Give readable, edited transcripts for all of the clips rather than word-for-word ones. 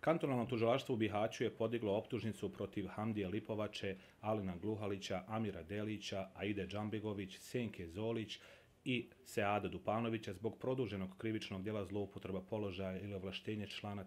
Kantonalno tužilaštvo u Bihaću je podiglo optužnicu protiv Hamdije Lipovače, Alina Gluhalića, Amira Delića, Aide Džambegović, Senke Zolić i Seada Dupanovića zbog produženog krivičnog djela zloupotreba položaja ili ovlaštenje člana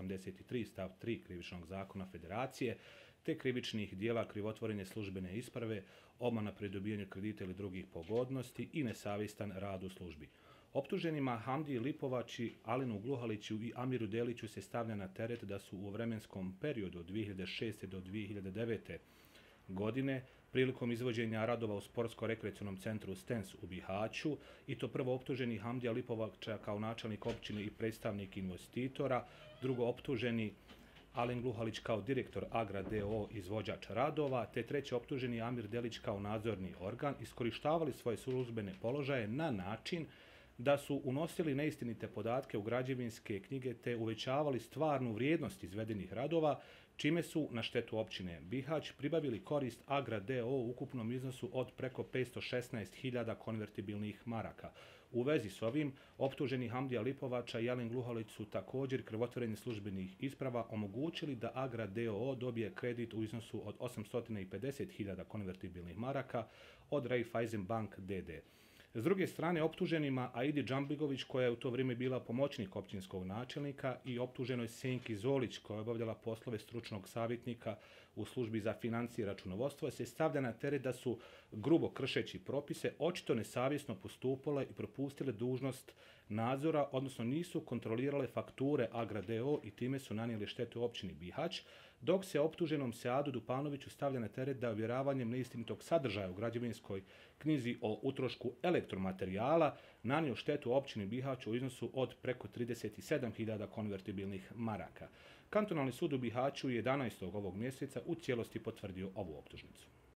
383 stav 3 krivičnog zakona Federacije, te krivičnih djela krivotvorenje službene isprave, obmana pri dobijanju kredita ili drugih pogodnosti i nesavjestan rad u službi. Optuženima Hamdiji Lipovači, Alinu Gluhaliću i Amiru Deliću se stavlja na teret da su u vremenskom periodu od 2006. do 2009. godine prilikom izvođenja radova u sportsko-rekreacionom centru Stens u Bihaću, i to prvo optuženi Hamdija Lipovača kao načelnik općine i predstavnik investitora, drugo optuženi Alin Gluhalić kao direktor Agra d.o.o. izvođač radova, te treći optuženi Amir Delić kao nadzorni organ, iskorištavali svoje službene položaje na način da su unosili neistinite podatke u građevinske knjige te uvećavali stvarnu vrijednost izvedenih radova, čime su na štetu općine Bihać pribavili korist Agra d.o.o. u ukupnom iznosu od preko 516.000 konvertibilnih maraka. U vezi s ovim, optuženi Hamdija Lipovača i Alin Gluhalić su također krivotvorenje službenih isprava omogućili da Agra d.o.o. dobije kredit u iznosu od 850.000 konvertibilnih maraka od Raiffeisen Bank d.d. S druge strane, optuženima Aidi Džambegović, koja je u to vrijeme bila pomoćnik općinskog načelnika, i optuženoj Senki Zolić, koja je obavljala poslove stručnog savjetnika u službi za financije i računovodstvo, se stavlja na teret da su, grubo kršeći propise, očito nesavjesno postupale i propustile dužnost nadzora, odnosno nisu kontrolirale fakture Agra d.o.o. i time su nanijeli štetu općini Bihać, dok se optuženom Seadu Dupanoviću stavlja na teret da ovjeravanjem neistinitog sadržaja u građevinskoj knjizi o utrošku elektromaterijala nanio štetu općini Bihać u iznosu od preko 37.000 konvertibilnih maraka. Kantonalni sud u Bihaću je 11. ovog mjeseca u cijelosti potvrdio ovu optužnicu.